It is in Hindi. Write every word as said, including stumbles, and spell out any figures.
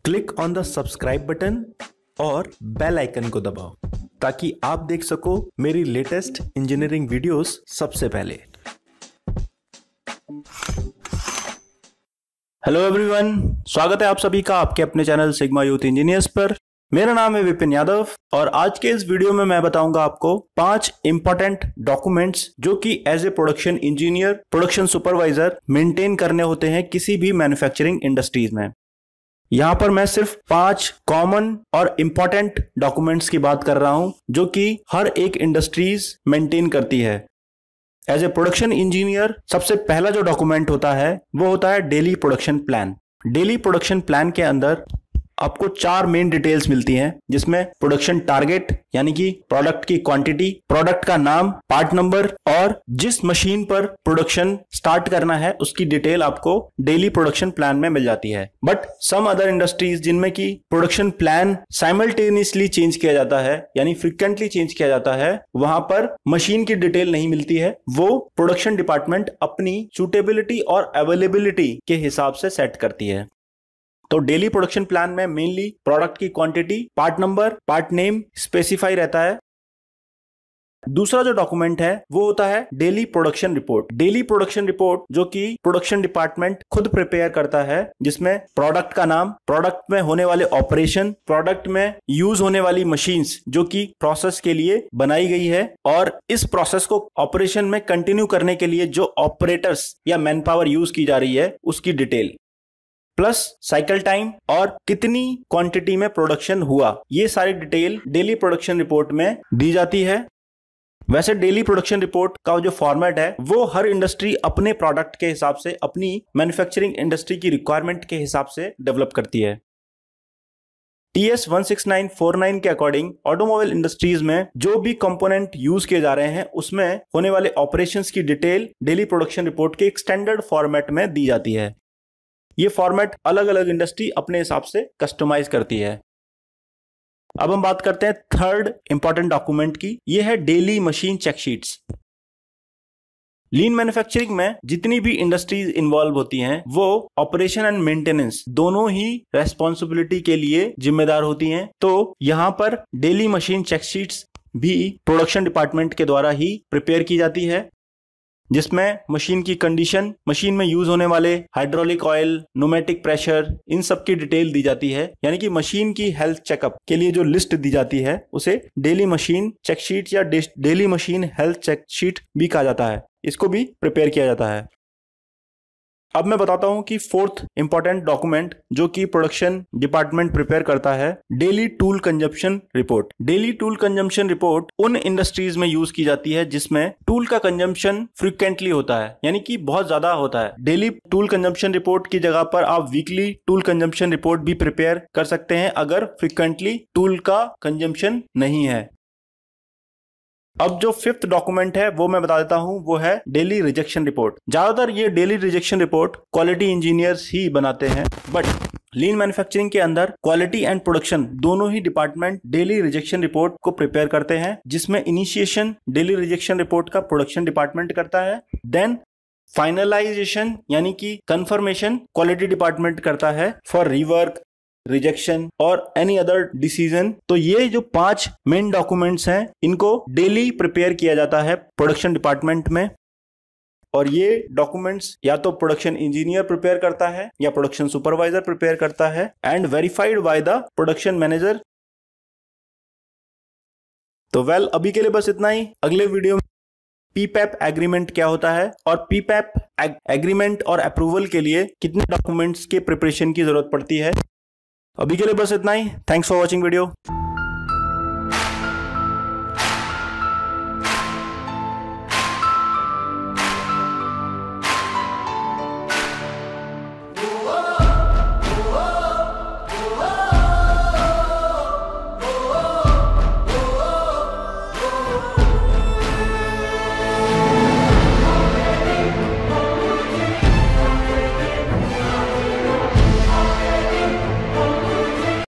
Click on the subscribe button और बेल आइकन को दबाओ ताकि आप देख सको मेरी लेटेस्ट इंजीनियरिंग वीडियोस सबसे पहले। हेलो एवरीवन, स्वागत है आप सभी का आपके अपने चैनल सिग्मा यूथ इंजीनियर्स पर। मेरा नाम है विपिन यादव और आज के इस वीडियो में मैं बताऊंगा आपको पांच इंपॉर्टेंट डॉक्यूमेंट्स जो कि as a production engineer, production supervisor maintain करने होते हैं किसी भी मैन्युफैक्चरिंग इंडस्ट्रीज में। यहां पर मैं सिर्फ पांच कॉमन और इंपॉर्टेंट डॉक्यूमेंट्स की बात कर रहा हूं जो कि हर एक इंडस्ट्रीज मेंटेन करती है। एज ए प्रोडक्शन इंजीनियर सबसे पहला जो डॉक्यूमेंट होता है वो होता है daily production plan. Daily production plan के अंदर आपको चार मेन डिटेल्स मिलती हैं, जिसमें प्रोडक्शन टारगेट यानी कि प्रोडक्ट की क्वांटिटी, प्रोडक्ट का नाम, पार्ट नंबर और जिस मशीन पर प्रोडक्शन स्टार्ट करना है उसकी डिटेल आपको डेली प्रोडक्शन प्लान में मिल जाती है। बट सम अदर इंडस्ट्रीज जिनमें कि प्रोडक्शन प्लान साइमल्टेनियसली चेंज किया जाता है यानी फ्रिक्वेंटली चेंज किया जाता है, वहां पर मशीन की डिटेल नहीं मिलती है। वो प्रोडक्शन डिपार्टमेंट अपनी सूटेबिलिटी और अवेलेबिलिटी के हिसाब से सेट करती है। तो डेली प्रोडक्शन प्लान में मेनली प्रोडक्ट की quantity, part number, part name specify रहता है। दूसरा जो डॉक्यूमेंट है वो होता है daily production report. Daily production report जो कि प्रोडक्शन डिपार्टमेंट खुद प्रिपेयर करता है, जिसमें प्रोडक्ट का नाम, प्रोडक्ट में होने वाले ऑपरेशन, प्रोडक्ट में यूज होने वाली मशीन्स जो कि प्रोसेस के लिए बनाई गई है और इस प्रोसेस को ऑपरेशन में कंटिन्यू करने के लिए जो ऑपरेटर्स या मैन पावर यूज की जा रही है उसकी डिटेल, प्लस साइकिल टाइम और कितनी क्वांटिटी में प्रोडक्शन हुआ, ये सारी डिटेल डेली प्रोडक्शन रिपोर्ट में दी जाती है। वैसे डेली प्रोडक्शन रिपोर्ट का जो फॉर्मेट है वो हर इंडस्ट्री अपने प्रोडक्ट के हिसाब से, अपनी मैन्युफैक्चरिंग इंडस्ट्री की रिक्वायरमेंट के हिसाब से डेवलप करती है। T S one six nine four nine के अकॉर्डिंग ऑटोमोबाइल इंडस्ट्रीज में जो भी कंपोनेंट यूज किए जा रहे हैं उसमें होने वाले ऑपरेशंस की डिटेल डेली प्रोडक्शन रिपोर्ट के एक स्टैंडर्ड फॉर्मेट में दी जाती है। ये फॉर्मेट अलग अलग इंडस्ट्री अपने हिसाब से कस्टमाइज करती है। अब हम बात करते हैं थर्ड इंपॉर्टेंट डॉक्यूमेंट की, ये है daily machine checksheets. Lean manufacturing में जितनी भी इंडस्ट्रीज इन्वॉल्व होती हैं वो ऑपरेशन एंड मेंटेनेंस दोनों ही रेस्पॉन्सिबिलिटी के लिए जिम्मेदार होती हैं। तो यहां पर डेली मशीन चेकशीट्स भी प्रोडक्शन डिपार्टमेंट के द्वारा ही प्रिपेयर की जाती है, जिसमें मशीन की कंडीशन, मशीन में यूज होने वाले हाइड्रोलिक ऑयल, न्यूमेटिक प्रेशर, इन सब की डिटेल दी जाती है। यानी कि मशीन की हेल्थ चेकअप के लिए जो लिस्ट दी जाती है उसे डेली मशीन चेकशीट या डेली मशीन हेल्थ चेकशीट भी कहा जाता है। इसको भी प्रिपेयर किया जाता है। अब मैं बताता हूं कि फोर्थ इंपॉर्टेंट डॉक्यूमेंट जो कि प्रोडक्शन डिपार्टमेंट प्रिपेयर करता है, daily tool consumption report. Daily tool consumption report उन इंडस्ट्रीज में यूज की जाती है जिसमें टूल का कंजम्पशन फ्रिक्वेंटली होता है, यानी कि बहुत ज्यादा होता है। डेली टूल कंजम्पशन रिपोर्ट की जगह पर आप वीकली टूल कंजम्पशन रिपोर्ट भी प्रिपेयर कर सकते हैं अगर फ्रिक्वेंटली टूल का कंजम्पशन नहीं है। अब जो फिफ्थ डॉक्यूमेंट है वो मैं बता देता हूं, वो है डेली रिजेक्शन रिपोर्ट। ज्यादातर ये daily rejection report quality engineers ही बनाते हैं, बट लीन मैन्युफैक्चरिंग के अंदर क्वालिटी एंड प्रोडक्शन दोनों ही डिपार्टमेंट डेली रिजेक्शन रिपोर्ट को प्रिपेयर करते हैं, जिसमें इनिशिएशन डेली रिजेक्शन रिपोर्ट का प्रोडक्शन डिपार्टमेंट करता है। देन फाइनलाइजेशन यानी कि कंफर्मेशन क्वालिटी डिपार्टमेंट करता है फॉर रीवर्क, रिजेक्शन और एनी अदर डिसीजन। तो ये जो पांच मेन डॉक्यूमेंट्स हैं इनको डेली प्रिपेयर किया जाता है प्रोडक्शन डिपार्टमेंट में, और ये डॉक्यूमेंट्स या तो प्रोडक्शन इंजीनियर प्रिपेयर करता है या प्रोडक्शन सुपरवाइजर प्रिपेयर करता है and verified by the production manager. तो वेल well, अभी के लिए बस इतना ही। अगले वीडियो में पी पैप एग्रीमेंट क्या होता है और पी पैप एग्रीमेंट और अप्रूवल के लिए कितने डॉक्यूमेंट्स के प्रिपरेशन की जरूरत पड़ती है। अभी के लिए बस इतना ही। Thanks for watching video.